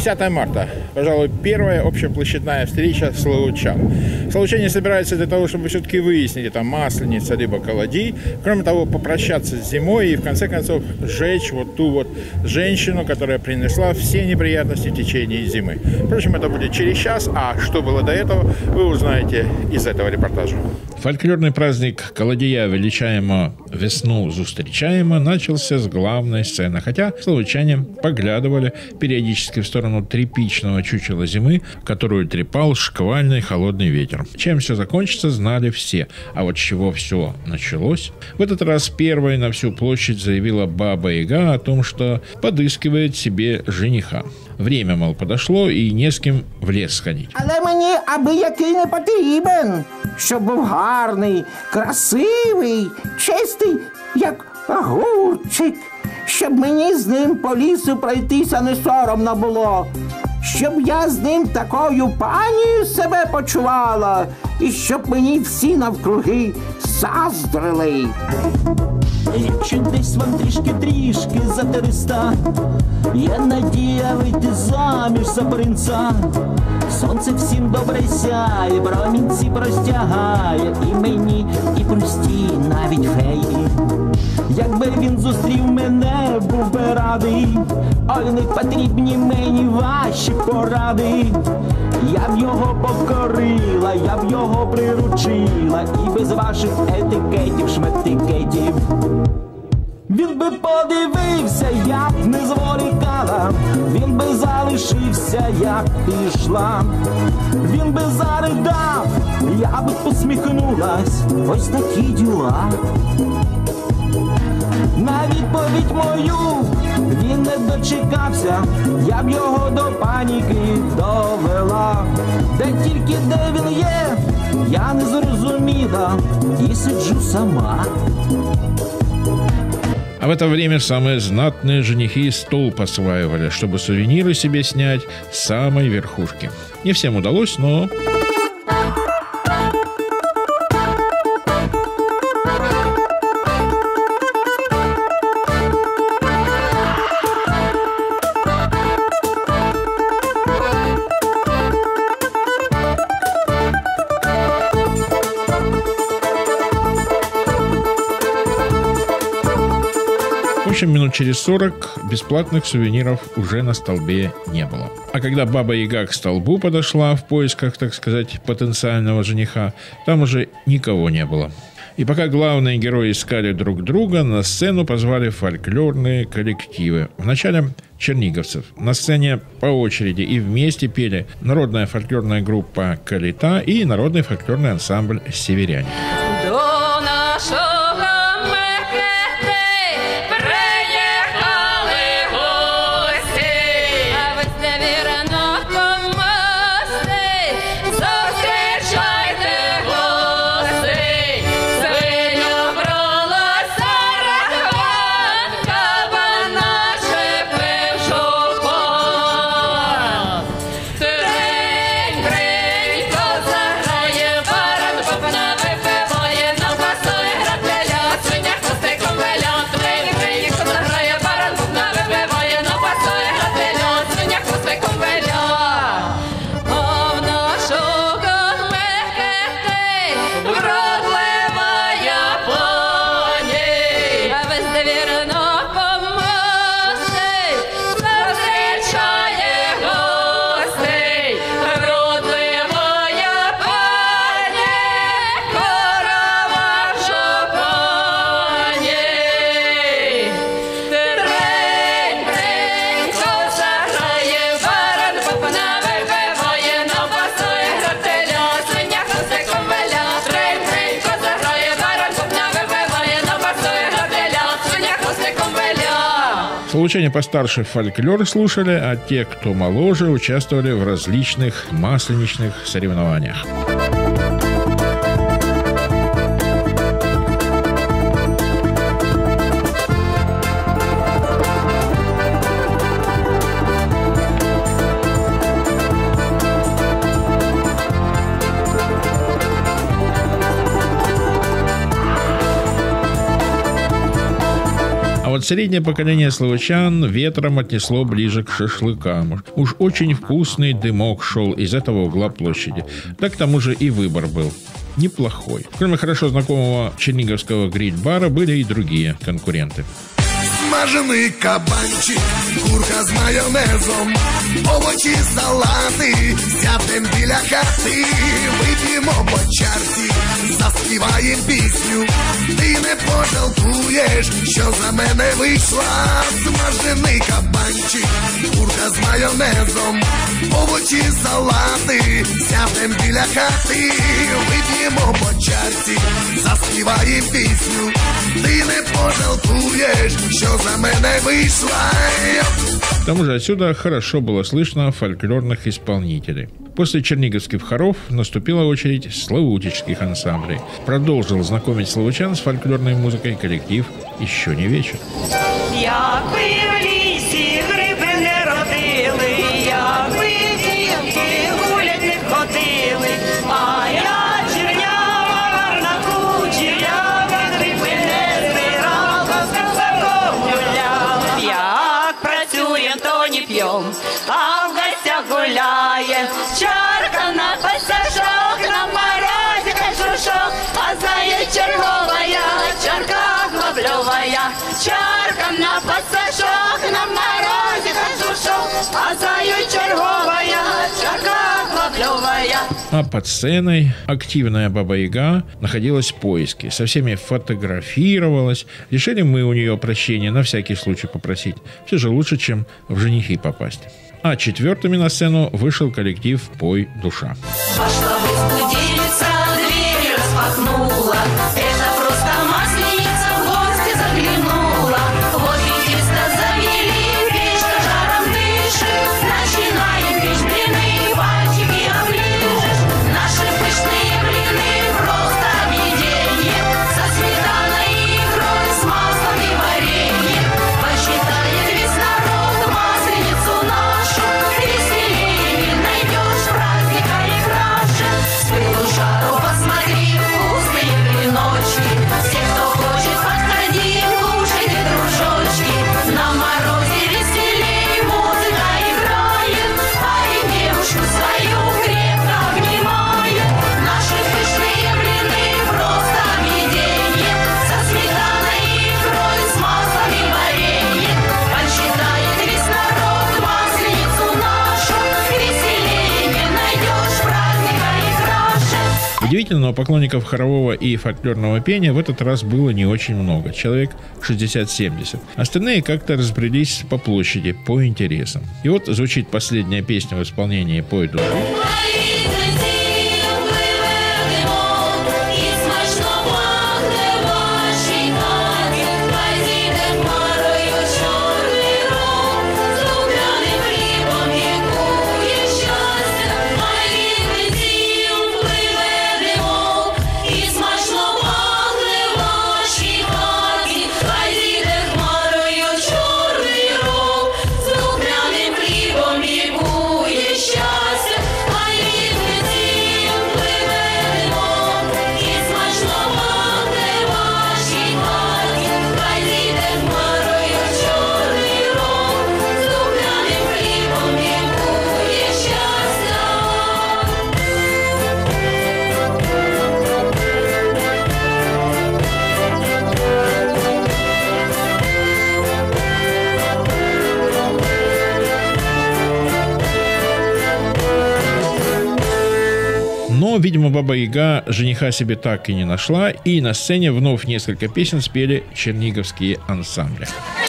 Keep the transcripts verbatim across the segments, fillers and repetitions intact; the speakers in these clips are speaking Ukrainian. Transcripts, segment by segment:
десятое марта. Пожалуй, первая общеплощадная встреча славучан. Славучане собираются для того, чтобы все-таки выяснить, это масленица либо колодей. Кроме того, попрощаться с зимой и, в конце концов, сжечь вот ту вот женщину, которая принесла все неприятности в течение зимы. Впрочем, это будет через час, а что было до этого, вы узнаете из этого репортажа. Фольклорный праздник «Колодія величаємо, весну зустрічаємо» начался с главной сцены, хотя славучане поглядывали периодически в сторону тряпичного чучела зимы, которую трепал шквальный холодный ветер. Чем все закончится, знали все. А вот с чего все началось? В этот раз первой на всю площадь заявила Баба-Яга о том, что подыскивает себе жениха. Время, мол, подошло, і не з ким в ліс сходити. Але мені аби який не потрібен, щоб був гарний, красивий, чистий, як огурчик, щоб мені з ним по лісу пройтися не соромно було, щоб я з ним такою панією себе почувала, і щоб мені всі навкруги заздрили. Якщо десь вам трішки-трішки за триста, є надія вийти заміж за принца. Сонце всім добре сяє, промінці простягає, і мені, і прості, навіть феї. Якби він зустрів мене, був би радий, ой, не потрібні мені ваші поради. Я б його покорила, я б його приручила, і без ваших етикетів, шметикетів. Він би подивився, як не зволікала, він би залишився, як пішла. Він би заридав, я би посміхнулась, ось такі діла. На відповідь мою він не дочекався, я б його до паніки довела. Де тільки де він є, я не зрозуміла, і сиджу сама. А в это время самые знатные женихи стол посваивали, чтобы сувениры себе снять с самой верхушки. Не всем удалось, но... В общем, минут через сорок бесплатных сувениров уже на столбе не было. А когда Баба-Яга к столбу подошла в поисках, так сказать, потенциального жениха, там уже никого не было. И пока главные герои искали друг друга, на сцену позвали фольклорные коллективы. Вначале черниговцев. На сцене по очереди и вместе пели народная фольклорная группа «Калита» и народный фольклорный ансамбль «Северяне». До нашого Славучане постарше фольклор слушали, а те, кто моложе, участвовали в различных масленичных соревнованиях. вот среднее поколение словачан ветром отнесло ближе к шашлыкам. Уж очень вкусный дымок шел из этого угла площади. Да к тому же и выбор был неплохой. Кроме хорошо знакомого черниговского гриль-бара были и другие конкуренты. Смажений кабанчик, курка з майонезом, овочі, салати, сядем біля хати, вип'ємо по чарці, заспіваєм пісню. Ти не пожалкуєш, що за мене вийшла. Смажений кабанчик, курка з майонезом, овочі, салати, сядем біля хати, вип'ємо по чарці, заспіваєм пісню. Ти не пожалкуєш, що за мене вийшла. К тому же отсюда хорошо было слышно фольклорных исполнителей. После черниговских хоров наступила очередь славутических ансамблей. Продолжил знакомить словачан с фольклорной музыкой коллектив «Еще не вечер». Як ви в лісі гриби не родили, як ви дівки гулять не ходили, а я чернява, гарна кучерява, гриби не збирала, з козаком гуляла. Як працюєм, то не п'єм, а в гостях гуляєм. Чарка на пасажок, на морозе кожушок, а заяц черговая, чарка глаблевая. Чарка на пасажок, на морозе кожушок, а заяц черговая, чарка глаблевая. А под сценой активная Баба-Яга находилась в поиске, со всеми фотографировалась. Решили мы у нее прощения на всякий случай попросить. Все же лучше, чем в женихи попасть. А четвертыми на сцену вышел коллектив «Пой, душа». Пошла возбудиться, дверь распахнула. Это просто масленица в гости заглянула. Вот и тесто завели, печка жаром дышит. Начинаем печь блины, пальчики оближешь. Наши пышные блины просто объедение. Со сметаной и икрой, с маслом и вареньем. Посчитает весь народ масленицу нашу. Веселее не найдешь праздника и краше. С пылу жару посмотри, вкусные блиночки. Все, кто хочет, подходи, кушайте, дружочки. На морозе веселей музыка играет, а и девушку свою крепко обнимает. Наши пышные блины просто объедение. Со сметаной и икрой, с маслом и вареньем. Посчитает весь народ масленицу нашу. Веселее не найдешь праздника и краше. Удивительно, но поклонников хорового и фольклорного пения в этот раз было не очень много, человек шестьдесят-семьдесят. Остальные как-то разбрелись по площади, по интересам. И вот звучит последняя песня в исполнении «Пой, душа». Но, видимо, Баба-Яга жениха себе так и не нашла, и на сцене вновь несколько песен спели черниговские ансамбли.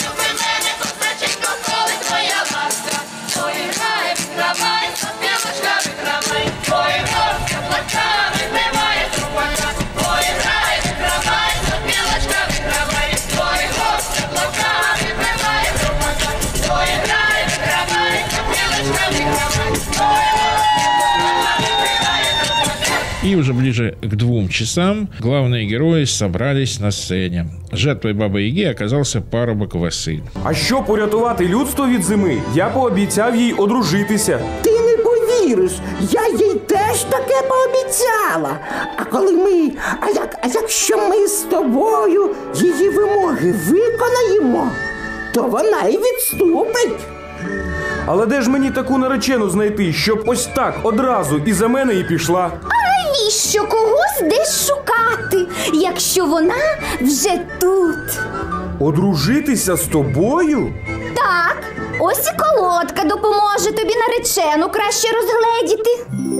И уже ближе к двум часам главные герои собрались на сцене. Жертвой Баби-Яги оказався парубок Василь. А щоб порятувати людство від зими, я пообіцяв їй одружитися. Ти не повіриш, я їй теж таке пообіцяла. А коли ми, а як, а як якщо ми з тобою її вимоги виконаємо, то вона й відступить. Але де ж мені таку наречену знайти, щоб ось так одразу і за мене і пішла? А навіщо когось десь шукати, якщо вона вже тут? Одружитися з тобою? Так, ось і колодка допоможе тобі наречену краще розгледіти.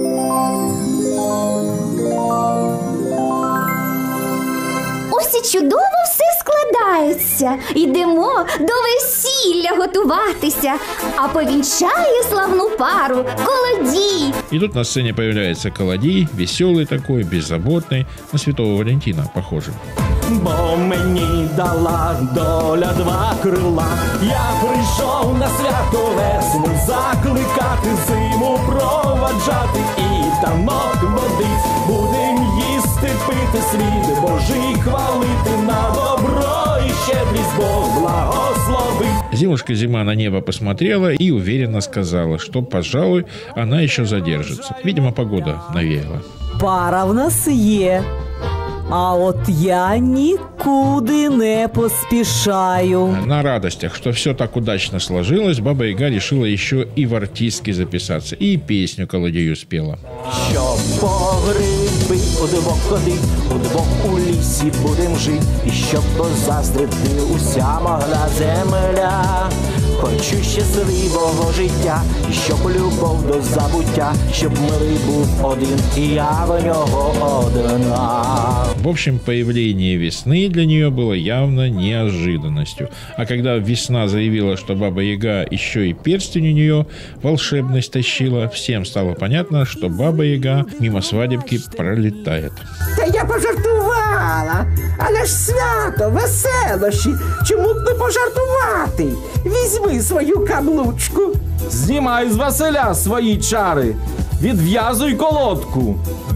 Ось і чудово все складається. Йдемо до весілля готуватися, а повінчає славну пару колодій. И тут на сцене появляется Колодій, веселый такой, беззаботный, на святого Валентина похожий. Бо мені дала доля два крила. Я прийшов на свято весну закликати, зиму проваджати і танок водить. Будем їсти, пити, світ Божий хвалити, на добро і щедрість Бог благословить. Девушка Зима на небо посмотрела и уверенно сказала, что, пожалуй, она еще задержится. Видимо, погода навеяла. Пара в нас є. А от я нікуди не поспішаю. На радостях, что все так удачно сложилось, Баба Яга решила еще и в артистке записаться, и песню Колодію спела. Щоб по гриби удвох ходить, удвох у лісі будем жить, і щоб позаздрити уся могла земля. Хочу щасливого життя, і щоб любов до забуття, щоб милий був один, і я в нього одна. В общем, появление весны для нее было явно неожиданностью. А когда весна заявила, что Баба Яга еще и перстень у нее волшебный стащила, всем стало понятно, что Баба Яга мимо свадебки пролетает. Та я пожартувала, але ж свято, веселощі, чому б не пожартувати? Візьми свою каблучку. Знімай з Василя свої чари, відв'язуй колодку.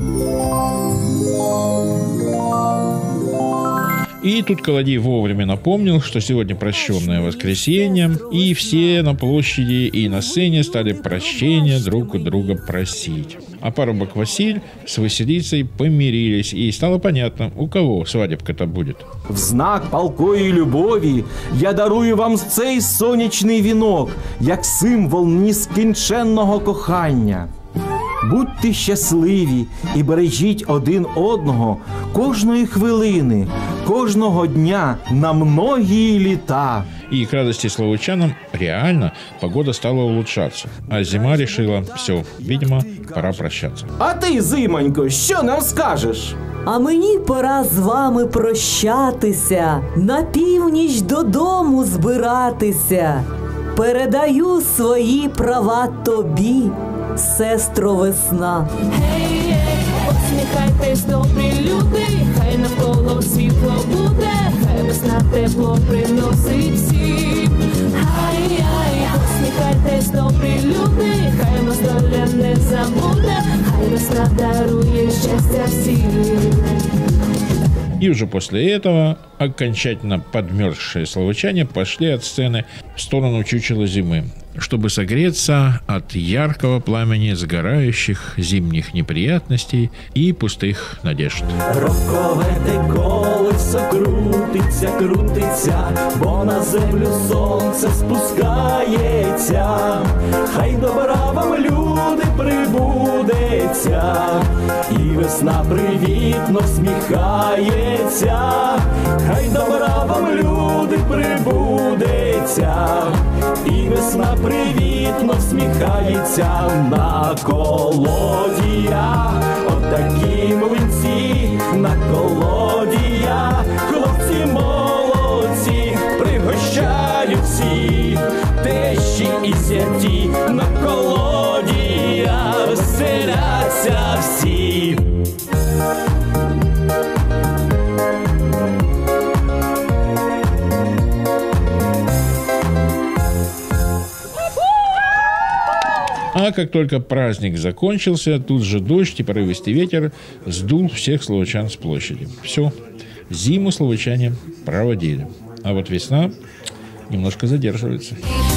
И тут Колодій вовремя напомнил, что сегодня прощенное воскресенье, и все на площади и на сцене стали прощения друг у друга просить. А парубок Василь с Василицей помирились, и стало понятно, у кого свадебка-то будет. В знак палкої любові я дарую вам цей сонячний вінок, як символ нескінченного кохання. Будьте щасливі і бережіть один одного кожної хвилини, кожного дня на многие літа. И к радости словучанам реально погода стала улучшаться. А Зима решила, все, видимо, пора прощаться. А ти, Зимонько, що нам скажеш? А мені пора з вами прощатися, на північ додому збиратися. Передаю свої права тобі, сестро весна. Гей, гей, посміхайтесь, добрі люди, хай навколо світло буде, хай весна тепло приносить всім. Хай-яй, посміхайтесь, добрі люди, хай вас доля не забуде, хай весна дарує щастя всім. И уже после этого окончательно подмерзшие словучане пошли от сцены в сторону чучела Зимы, чтобы согреться от яркого пламени сгорающих зимних неприятностей и пустых надежд. Роковете колесо крутиться, крутиться, бо на землю сонце спускається. Хай добра вам, люди, прибудеться, і весна привітно всміхається. Хай добра вам, люди, прибудеться, і весна привітно всміхається. На колодія, отакі млинці, на колодія, хлопці молодці, пригощають всі, тещі і зяті, на колодія веселяться всі. А как только праздник закончился, тут же дождь и порывистый ветер сдул всех словучан с площади. Все, зиму словучане проводили. А вот весна немножко задерживается.